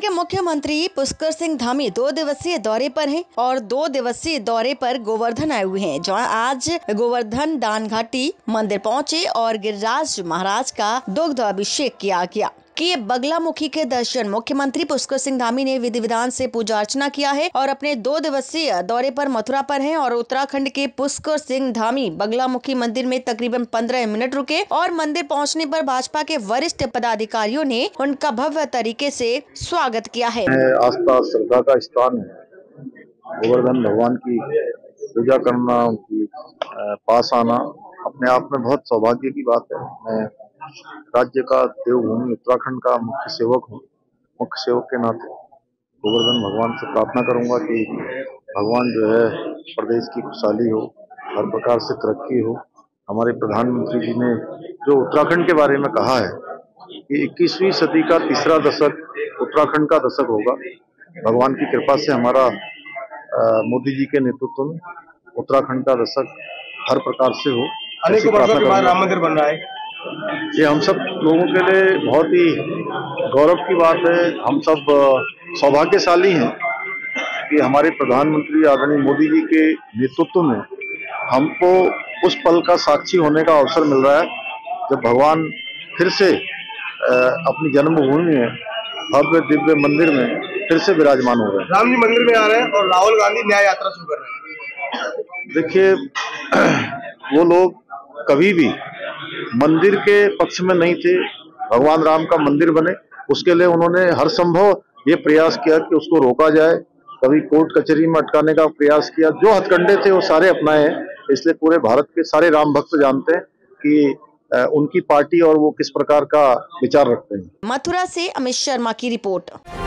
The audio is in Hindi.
के मुख्यमंत्री पुष्कर सिंह धामी 2 दिवसीय दौरे पर हैं और 2 दिवसीय दौरे पर गोवर्धन आए हुए हैं, जहां आज गोवर्धन दान घाटी मंदिर पहुंचे और गिरिराज महाराज का दुग्ध अभिषेक किया गया। किए बगलामुखी के दर्शन। मुख्यमंत्री पुष्कर सिंह धामी ने विधि विधान से पूजा अर्चना किया है और अपने 2 दिवसीय दौरे पर मथुरा पर हैं और उत्तराखंड के पुष्कर सिंह धामी बगलामुखी मंदिर में तकरीबन 15 मिनट रुके और मंदिर पहुंचने पर भाजपा के वरिष्ठ पदाधिकारियों ने उनका भव्य तरीके से स्वागत किया है। आस्था श्रद्धा का स्थान है, गोवर्धन भगवान की पूजा करना, उनकी पास आना अपने आप में बहुत सौभाग्य की बात है। मैं राज्य का देवभूमि उत्तराखंड का मुख्य सेवक हूँ। मुख्य सेवक के नाते गोवर्धन भगवान से प्रार्थना करूंगा कि भगवान जो है प्रदेश की खुशहाली हो, हर प्रकार से तरक्की हो। हमारे प्रधानमंत्री जी ने जो उत्तराखंड के बारे में कहा है कि 21वीं सदी का तीसरा दशक उत्तराखंड का दशक होगा। भगवान की कृपा से हमारा मोदी जी के नेतृत्व में उत्तराखंड का दशक हर प्रकार से हो। अनेकों वर्षों के बाद राम मंदिर बन रहा है, ये हम सब लोगों के लिए बहुत ही गौरव की बात है। हम सब सौभाग्यशाली हैं कि हमारे प्रधानमंत्री आदरणीय मोदी जी के नेतृत्व में हमको उस पल का साक्षी होने का अवसर मिल रहा है जब भगवान फिर से अपनी जन्मभूमि में भव्य दिव्य मंदिर में फिर से विराजमान हो रहे हैं। राम जी मंदिर में आ रहे हैं और राहुल गांधी न्याय यात्रा शुरू कर रहे हैं। देखिए, वो लोग कभी भी मंदिर के पक्ष में नहीं थे। भगवान राम का मंदिर बने उसके लिए उन्होंने हर संभव ये प्रयास किया कि उसको रोका जाए। कभी कोर्ट कचहरी में अटकाने का प्रयास किया। जो हथकंडे थे वो सारे अपनाए हैं। इसलिए पूरे भारत के सारे राम भक्त जानते हैं कि उनकी पार्टी और वो किस प्रकार का विचार रखते हैं। मथुरा से अमित शर्मा की रिपोर्ट।